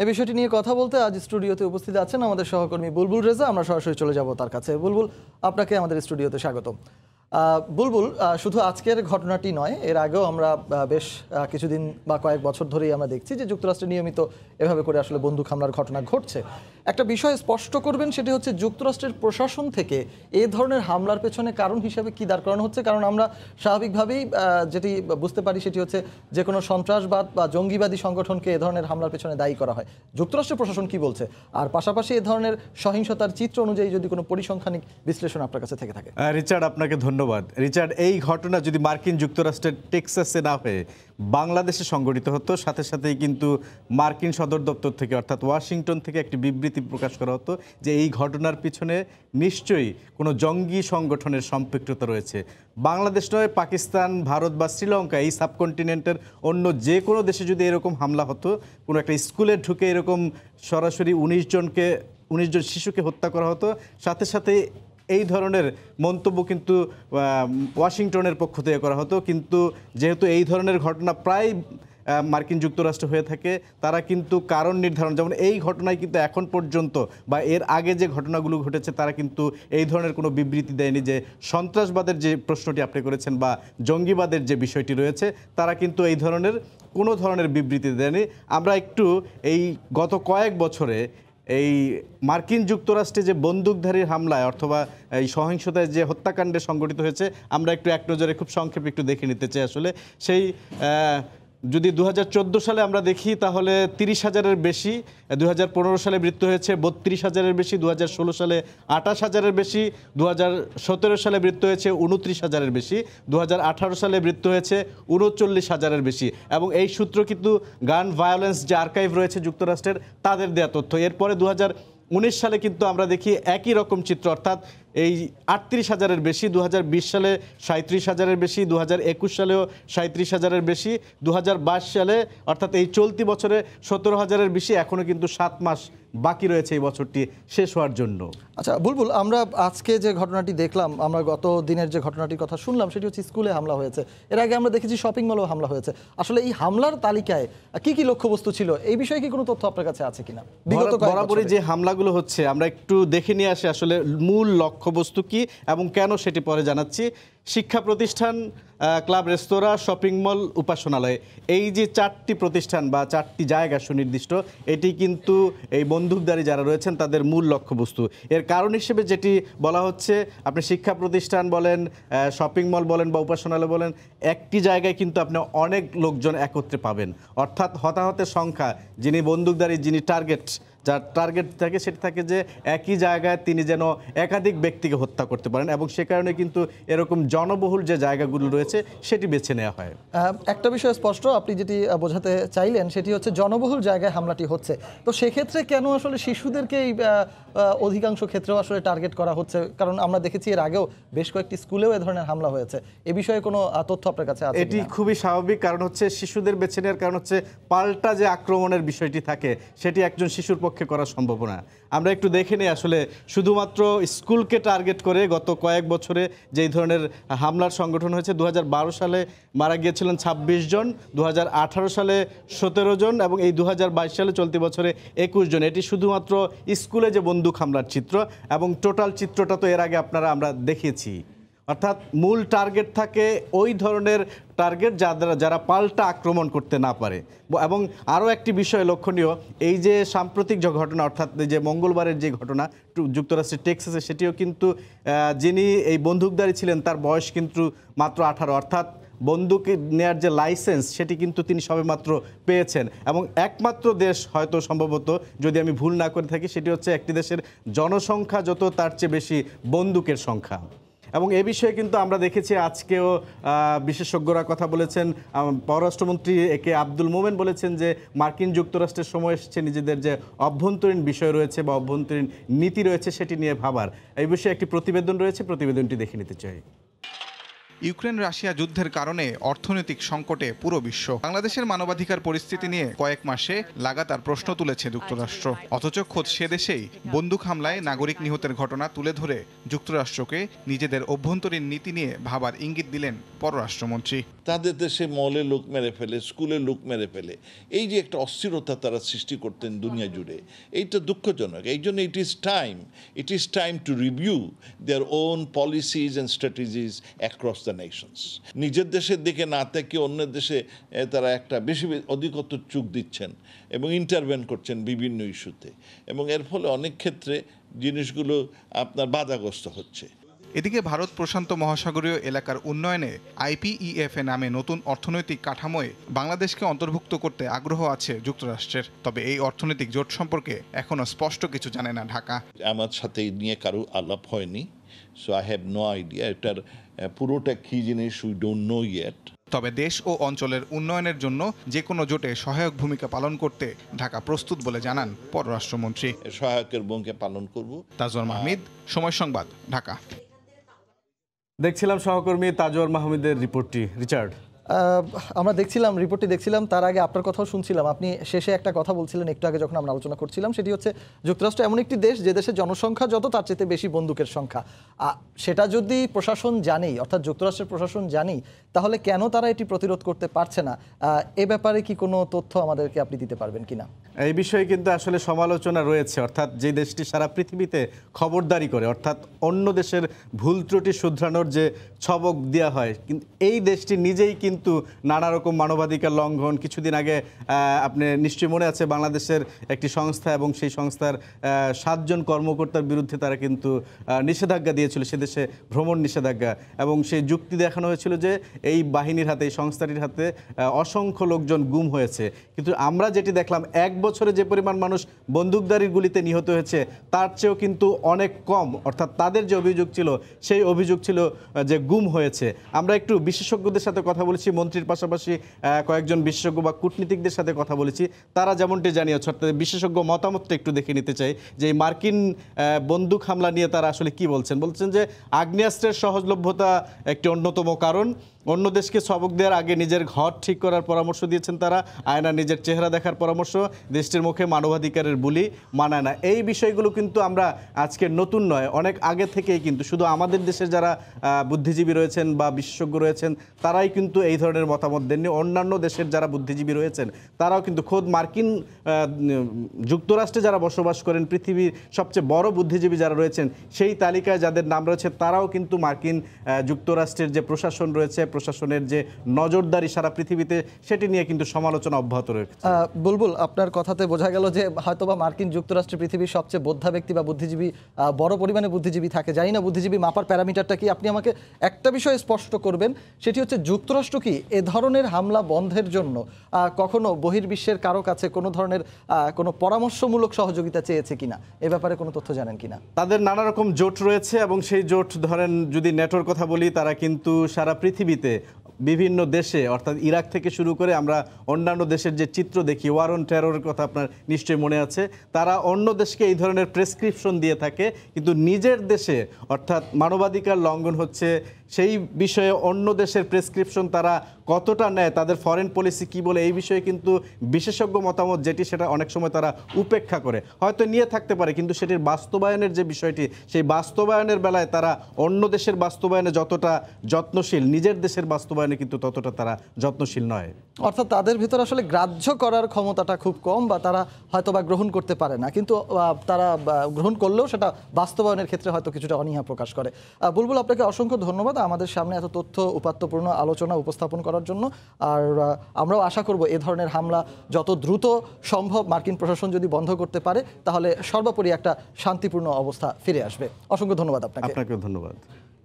এই বিষয়টি নিয়ে কথা বলতে আজ স্টুডিওতে উপস্থিত আছেন আমাদের সহকর্মী বুলবুল রেজা। আমরা সরাসরি চলে যাব তার কাছে। বুলবুল, আপনাকে আমাদের স্টুডিওতে স্বাগত। বুলবুল, শুধু আজকের ঘটনাটি নয়, এর আগেও আমরা বেশ কিছুদিন বা কয়েক বছর ধরেই আমরা দেখছি যে যুক্তরাষ্ট্রে নিয়মিত এভাবে করে আসলে বন্দুক হামলার ঘটনা ঘটছে। একটা বিষয় স্পষ্ট করবেন, সেটি হচ্ছে যুক্তরাষ্ট্রের প্রশাসন থেকে এই ধরনের হামলার পেছনে কারণ হিসেবে কি দাঁড় করানো হচ্ছে? কারণ আমরা স্বাভাবিকভাবেই যেটি বুঝতে পারি সেটি হচ্ছে যে কোনো সন্ত্রাসবাদ বা জঙ্গিবাদী সংগঠনকে এ ধরনের হামলার পেছনে দায়ী করা হয়। যুক্তরাষ্ট্রের প্রশাসন কি বলছে, আর পাশাপাশি এ ধরনের সহিংসতার চিত্র অনুযায়ী যদি কোনো পরিসংখ্যানিক বিশ্লেষণ আপনার কাছে থেকে থাকে। রিচার্ড, আপনাকে ধন্যবাদ। রিচার্ড, এই ঘটনা যদি মার্কিন যুক্তরাষ্ট্রের টেক্সাসে না হয়ে বাংলাদেশে সংঘটিত হতো, সাথে সাথেই কিন্তু মার্কিন সদর দপ্তর থেকে অর্থাৎ ওয়াশিংটন থেকে একটি বিবৃতি প্রকাশ করা হতো যে এই ঘটনার পিছনে নিশ্চয়ই কোনো জঙ্গি সংগঠনের সম্পৃক্ততা রয়েছে। বাংলাদেশ নয়, পাকিস্তান, ভারত বা শ্রীলঙ্কা, এই সাবকন্টিনেন্টের অন্য যে কোনো দেশে যদি এরকম হামলা হতো, কোনো একটা স্কুলে ঢুকে এরকম সরাসরি 19 জন শিশুকে হত্যা করা হতো, সাথে সাথে এই ধরনের মন্তব্য কিন্তু ওয়াশিংটনের পক্ষ থেকে করা হতো। কিন্তু যেহেতু এই ধরনের ঘটনা প্রায় মার্কিন যুক্তরাষ্ট্র হয়ে থাকে, তারা কিন্তু কারণ নির্ধারণ, যেমন এই ঘটনায় কিন্তু এখন পর্যন্ত বা এর আগে যে ঘটনাগুলো ঘটেছে তারা কিন্তু এই ধরনের কোনো বিবৃতি দেয়নি যে সন্ত্রাসবাদের যে প্রশ্নটি আপনি করেছেন বা জঙ্গিবাদের যে বিষয়টি রয়েছে, তারা কিন্তু এই ধরনের কোনো ধরনের বিবৃতি দেয়নি। আমরা একটু এই গত কয়েক বছরে এই মার্কিন যুক্তরাষ্ট্রে যে বন্দুকধারীর হামলায় অথবা এই সহিংসতায় যে হত্যাকাণ্ডে সংঘটিত হয়েছে, আমরা একটু এক নজরে খুব সংক্ষেপে একটু দেখে নিতে চাই। আসলে সেই যদি 2014 সালে আমরা দেখি তাহলে 30,000-এর বেশি, 2015 সালে মৃত্যু হয়েছে 32,000-এর বেশি, 2016 সালে 28,000-এর বেশি, 2017 সালে মৃত্যু হয়েছে 29,000-এর বেশি, 2018 সালে মৃত্যু হয়েছে 39,000-এর বেশি। এবং এই সূত্র কিন্তু গান ভায়োলেন্স যে আর্কাইভ রয়েছে যুক্তরাষ্ট্রের, তাদের দেওয়া তথ্য। এরপরে 2019 সালে কিন্তু আমরা দেখি একই রকম চিত্র, অর্থাৎ এই 38,000-এর বেশি, 2020 সালে 37,000-এর বেশি, 2021 সালেও 37,000-এর বেশি, 2022 সালে অর্থাৎ এই চলতি বছরে 17,000-এর বেশি। এখনও কিন্তু 7 মাস বাকি রয়েছে এই বছরটি শেষ হওয়ার জন্য। আচ্ছা বুলবুল, আমরা আজকে যে ঘটনাটি দেখলাম, আমরা গত দিনের যে ঘটনাটির কথা শুনলাম সেটি হচ্ছে স্কুলে হামলা হয়েছে। এর আগে আমরা দেখেছি শপিং মলেও হামলা হয়েছে। আসলে এই হামলার তালিকায় কি কি লক্ষ্যবস্তু ছিল, এই বিষয়ে কি কোনো তথ্য আপনার কাছে আছে কিনা? বিগত বরাবরই যে হামলাগুলো হচ্ছে আমরা একটু দেখে নিয়ে আসি আসলে মূল লক্ষ্যবস্তু কি এবং কেন, সেটি পরে জানাচ্ছি। শিক্ষা প্রতিষ্ঠান, ক্লাব, রেস্তোরাঁ, শপিং মল, উপাসনালয়, এই যে 4টি প্রতিষ্ঠান বা 4টি জায়গা সুনির্দিষ্ট, এটি কিন্তু এই বন্দুকধারী যারা রয়েছেন তাদের মূল লক্ষ্যবস্তু। এর কারণ হিসেবে যেটি বলা হচ্ছে, আপনি শিক্ষা প্রতিষ্ঠান বলেন, শপিং মল বলেন বা উপাসনালয় বলেন, একটি জায়গায় কিন্তু আপনি অনেক লোকজন একত্রে পাবেন। অর্থাৎ হতাহতের সংখ্যা, যিনি বন্দুকধারী, যিনি যার টার্গেট থাকে, সেটা থাকে যে একই জায়গায় তিনি যেন একাধিক ব্যক্তিকে হত্যা করতে পারেন, এবং সে কারণে কিন্তু এরকম জনবহুল যে জায়গাগুলো রয়েছে সেটি বেছে নেওয়া হয়। একটা বিষয় স্পষ্ট, আপনি যেটি বোঝাতে চাইলেন সেটি হচ্ছে জনবহুল জায়গায় হামলাটি হচ্ছে। তো সেক্ষেত্রে কেন আসলে শিশুদেরকে অধিকাংশ ক্ষেত্রেও আসলে টার্গেট করা হচ্ছে? কারণ আমরা দেখেছি এর আগেও বেশ কয়েকটি স্কুলেও এ ধরনের হামলা হয়েছে। এ বিষয়ে কোনো তথ্য আপনার কাছে আছে? এটি খুবই স্বাভাবিক, কারণ হচ্ছে শিশুদের বেছে নেওয়ার কারণ হচ্ছে পাল্টা যে আক্রমণের বিষয়টি থাকে সেটি একজন শিশুর পক্ষে করা সম্ভব না। আমরা একটু দেখে নিই আসলে শুধুমাত্র স্কুলকে টার্গেট করে গত কয়েক বছরে যেই ধরনের হামলার সংগঠন হয়েছে। 2012 সালে মারা গিয়েছিলেন 26 জন, 2018 সালে 17 জন এবং এই 2022 সালে চলতি বছরে 21 জন। এটি শুধুমাত্র স্কুলে যে বন্দুক হামলার চিত্র, এবং টোটাল চিত্রটা তো এর আগে আমরা দেখিয়েছি। অর্থাৎ মূল টার্গেট থাকে ওই ধরনের টার্গেট যারা পাল্টা আক্রমণ করতে না পারে। এবং আরও একটি বিষয় লক্ষণীয়, এই যে সাম্প্রতিক যে ঘটনা, অর্থাৎ যে মঙ্গলবারের যে ঘটনা যুক্তরাষ্ট্রের টেক্সাসে, সেটিও কিন্তু যিনি এই বন্দুকধারী ছিলেন তার বয়স কিন্তু মাত্র 18, অর্থাৎ বন্দুক নেয়ার যে লাইসেন্স সেটি কিন্তু তিনি সবেমাত্র পেয়েছেন। এবং একমাত্র দেশ হয়তো সম্ভবত, যদি আমি ভুল না করে থাকি, সেটি হচ্ছে একটি দেশের জনসংখ্যা যত তার চেয়ে বেশি বন্দুকের সংখ্যা। এবং এ বিষয়ে কিন্তু আমরা দেখেছি আজকেও বিশেষজ্ঞরা কথা বলেছেন। পররাষ্ট্রমন্ত্রী একে আব্দুল মোমেন বলেছেন যে মার্কিন যুক্তরাষ্ট্রের সময় এসেছে নিজেদের যে অভ্যন্তরীণ বিষয় রয়েছে বা অভ্যন্তরীণ নীতি রয়েছে সেটি নিয়ে ভাবার। এই বিষয়ে একটি প্রতিবেদন রয়েছে, প্রতিবেদনটি দেখে নিতে চাই। ইউক্রেন রাশিয়া যুদ্ধের কারণে অর্থনৈতিক সংকটে পুরো বিশ্ব। বাংলাদেশের মানবাধিকার পরিস্থিতি নিয়ে কয়েক মাসে লাগাতার প্রশ্ন তুলেছে যুক্তরাষ্ট্র। অথচ খোদ সে দেশেই বন্দুক হামলায় নাগরিক নিহতের ঘটনা তুলে ধরে যুক্তরাষ্ট্রকে নিজেদের অভ্যন্তরীণ নীতি নিয়ে ভাবার ইঙ্গিত দিলেন পররাষ্ট্রমন্ত্রী। তাদের দেশে মলে লোক মেরে ফেলে, স্কুলে লোক মেরে ফেলে, এই যে একটা অস্থিরতা তারা সৃষ্টি করতেন দুনিয়া জুড়ে, এইটা দুঃখজনক। এই জন্য it is time to review their own policies and strategies across the nations. নিজের দেশের দিকে না থেকে অন্যের দেশে তারা একটা বেশি অধিকতর চোখ দিচ্ছেন এবং ইন্টারভেন করছেন বিভিন্ন ইস্যুতে, এবং এর ফলে অনেক ক্ষেত্রে জিনিসগুলো আপনার বাধাগ্রস্ত হচ্ছে। এদিকে ভারত প্রশান্ত মহাসাগরীয় এলাকার উন্নয়নে IPEFA নামে নতুন অর্থনৈতিক কাঠামোয় বাংলাদেশকে অন্তর্ভুক্ত করতে আগ্রহ আছে যুক্তরাষ্ট্রের। তবে এই অর্থনৈতিক জোট সম্পর্কে এখনো স্পষ্ট কিছু জানে না ঢাকা। আমার সাথে এই নিয়ে কারো আলাপ হয়নি, so I have no idea এটার পুরোটা কি জিনিস, উই ডোন্ট নো ইয়েট। তবে দেশ ও অঞ্চলের উন্নয়নের জন্য যে কোনো জোটে সহায়ক ভূমিকা পালন করতে ঢাকা প্রস্তুত বলে জানান পররাষ্ট্রমন্ত্রী। সহায়কের ভূমিকা পালন করব। তাজওয়ার মাহমুদ, সময় সংবাদ, ঢাকা। দেখছিলাম সহকর্মী তাজওয়ার মাহমুদের রিপোর্টটি। রিচার্ড, আমরা রিপোর্টটি দেখছিলাম, তার আগে আপনার কথাও শুনছিলাম। আপনি শেষে একটা কথা বলছিলেন একটু আগে যখন আমরা আলোচনা করছিলাম, সেটি হচ্ছে যুক্তরাষ্ট্র এমন একটি দেশ যে দেশের জনসংখ্যা যত তার চেয়ে বেশি বন্দুকের সংখ্যা। সেটা যদি প্রশাসন জানেই, অর্থাৎ যুক্তরাষ্ট্রের প্রশাসন জানেই, তাহলে কেন তারা এটি প্রতিরোধ করতে পারছে না? এ ব্যাপারে কি কোনো তথ্য আমাদেরকে আপনি দিতে পারবেন কিনা? এই বিষয়ে কিন্তু আসলে সমালোচনা রয়েছে, অর্থাৎ যে দেশটি সারা পৃথিবীতে খবরদারি করে, অর্থাৎ অন্য দেশের ভুল ত্রুটি শুধরানোর যে ছবক দেওয়া হয়, কিন্তু এই দেশটি নিজেই কিন্তু নানা রকম মানবাধিকার লঙ্ঘন। কিছুদিন আগে আপনি নিশ্চয়ই মনে আছে, বাংলাদেশের একটি সংস্থা এবং সেই সংস্থার 7 জন কর্মকর্তার বিরুদ্ধে তারা কিন্তু নিষেধাজ্ঞা দিয়েছিল, সে দেশে ভ্রমণ নিষেধাজ্ঞা, এবং সেই যুক্তি দেখানো হয়েছিল যে এই বাহিনীর হাতে, এই সংস্থাটির হাতে অসংখ্য লোকজন গুম হয়েছে। কিন্তু আমরা যেটি দেখলাম, 1 বছরে যে পরিমাণ মানুষ বন্দুকধারীর গুলিতে নিহত হয়েছে তার চেয়েও কিন্তু অনেক কম, অর্থাৎ তাদের যে অভিযোগ ছিল সেই অভিযোগ ছিল যে গুম হয়েছে। আমরা একটু বিশেষজ্ঞদের সাথে কথা বলেছি, মন্ত্রীর পাশাপাশি কয়েকজন বিশেষজ্ঞ বা কূটনীতিকদের সাথে কথা বলেছি, তারা যেমনটি জানিয়েছে, অর্থাৎ বিশেষজ্ঞ মতামতটা একটু দেখে নিতে চাই যে এই মার্কিন বন্দুক হামলা নিয়ে তারা আসলে কি বলছেন। বলছেন যে আগ্নেয়াস্ত্রের সহজলভ্যতা একটি অন্যতম কারণ। অন্য দেশকে সবক দেওয়ার আগে নিজের ঘর ঠিক করার পরামর্শ দিয়েছেন তারা, আয়না নিজের চেহারা দেখার পরামর্শ, দেশটির মুখে মানবাধিকারের বুলি মানায় না। এই বিষয়গুলো কিন্তু আমরা আজকে নতুন নয়, অনেক আগে থেকেই কিন্তু শুধু আমাদের দেশের যারা বুদ্ধিজীবী রয়েছেন বা বিশেষজ্ঞ রয়েছেন তারাই কিন্তু এই ধরনের মতামত দেননি। অন্যান্য দেশের যারা বুদ্ধিজীবী রয়েছেন তারাও কিন্তু, খোদ মার্কিন যুক্তরাষ্ট্রে যারা বসবাস করেন, পৃথিবীর সবচেয়ে বড় বুদ্ধিজীবী যারা রয়েছেন সেই তালিকায় যাদের নাম রয়েছে, তারাও কিন্তু মার্কিন যুক্তরাষ্ট্রের যে প্রশাসন রয়েছে, প্রশাসনের যে নজরদারি সারা পৃথিবীতে, সেটি নিয়ে কিন্তু সমালোচনা অব্যাহত রয়েছে। বুলবুল, আপনার কথাতে বোঝা গেল যে হয়তোবা মার্কিন যুক্তরাষ্ট্রে পৃথিবীর সবচেয়ে বোদ্ধা ব্যক্তি বা বুদ্ধিজীবী, বড় পরিমাণে বুদ্ধিজীবী থাকে। জানি না বুদ্ধিজীবী মাপার প্যারামিটারটা কি। আপনি আমাকে একটা বিষয় স্পষ্ট করবেন, সেটি হচ্ছে যুক্তরাষ্ট্র কি এ ধরনের হামলা বন্ধের জন্য কখনো বহির্বিশ্বের কারো কাছে কোনো ধরনের কোনো পরামর্শমূলক সহযোগিতা চেয়েছে কিনা? এ ব্যাপারে কোনো তথ্য জানেন কিনা? তাদের নানা রকম জোট রয়েছে, এবং সেই জোট, ধরেন যদি নেটোর কথা বলি, তারা কিন্তু সারা পৃথিবীতে বিভিন্ন দেশে, অর্থাৎ ইরাক থেকে শুরু করে আমরা অন্যান্য দেশের যে চিত্র দেখি, ওয়ার অন টেররের কথা আপনার নিশ্চয়ই মনে আছে, তারা অন্য দেশকে এই ধরনের প্রেসক্রিপশন দিয়ে থাকে, কিন্তু নিজের দেশে অর্থাৎ মানবাধিকার লঙ্ঘন হচ্ছে সেই বিষয়ে অন্য দেশের প্রেসক্রিপশন তারা কতটা নেয়, তাদের ফরেন পলিসি কি বলে, এই বিষয়ে কিন্তু বিশেষজ্ঞ মতামত যেটি, সেটা অনেক সময় তারা উপেক্ষা করে, হয়তো নিয়ে থাকতে পারে, কিন্তু সেটির বাস্তবায়নের যে বিষয়টি, সেই বাস্তবায়নের বেলায় তারা অন্য দেশের বাস্তবায়নে যতটা যত্নশীল, নিজের দেশের বাস্তবায়নে কিন্তু ততটা তারা যত্নশীল নয়। অর্থাৎ তাদের ভিতর আসলে গ্রাহ্য করার ক্ষমতাটা খুব কম, বা তারা হয়তো বা গ্রহণ করতে পারে না, কিন্তু তারা গ্রহণ করলেও সেটা বাস্তবায়নের ক্ষেত্রে হয়তো কিছুটা অনীহা প্রকাশ করে। বুলবুল, আপনাকে অসংখ্য ধন্যবাদ আমাদের সামনে এত তথ্য উপাত্তপূর্ণ আলোচনা উপস্থাপন করার জন্য। আর আমরাও আশা করব এ ধরনের হামলা যত দ্রুত সম্ভব মার্কিন প্রশাসন যদি বন্ধ করতে পারে, তাহলে সর্বোপরি একটা শান্তিপূর্ণ অবস্থা ফিরে আসবে। অসংখ্য ধন্যবাদ আপনাকে। আপনাকেও ধন্যবাদ।